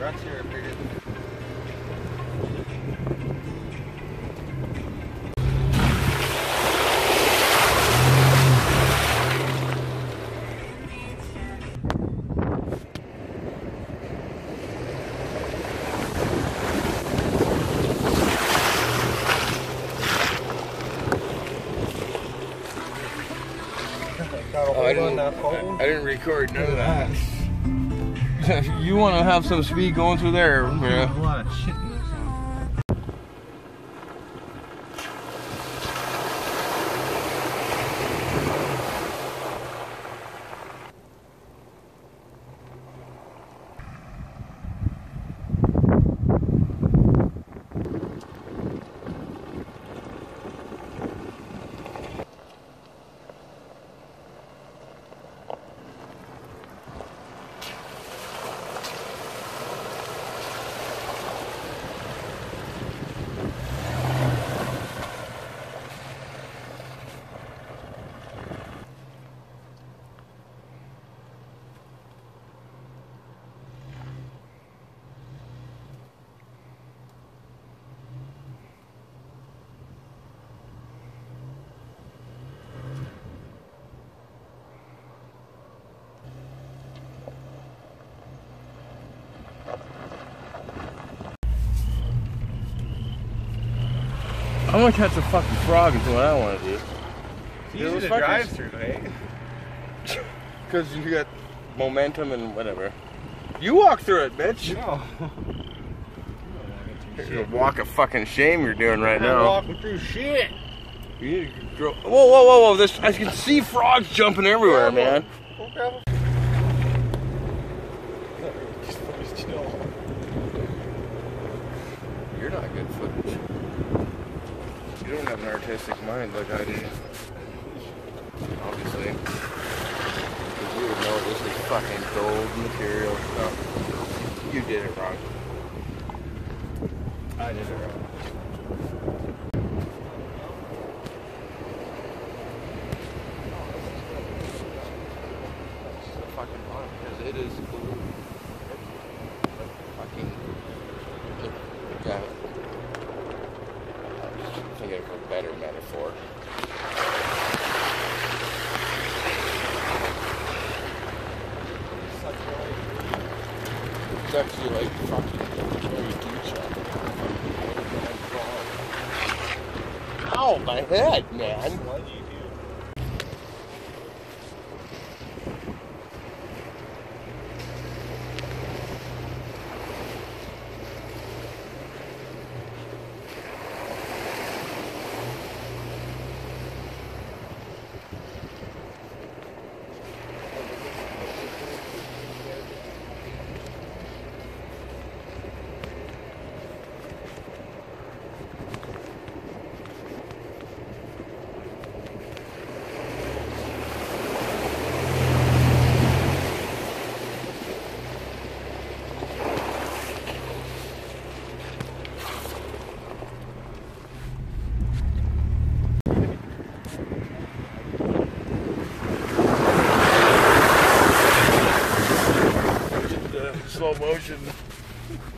trucks here, I figured. I didn't record none of that. You want to have some speed going through there, yeah. A lot of shit in this. I'm gonna catch a fucking frog is what I want to do. It's easy to drive through, eh? Because you got momentum and whatever. You walk through it, bitch. No. You're a walk of fucking shame you're doing right now. I'm walking through shit. You need to grow. Whoa, whoa, whoa, whoa! This, I can see frogs jumping everywhere, man. You're not good footage. You don't have an artistic mind like I do. Obviously. Because you would know this is fucking gold material stuff. You did it wrong. I did it wrong. Fucking wrong because it is blue. Fucking. Look at it. Thinking of a better metaphor. It's actually like fucking very deep. Ow, my head, man. What do you do? Slow motion.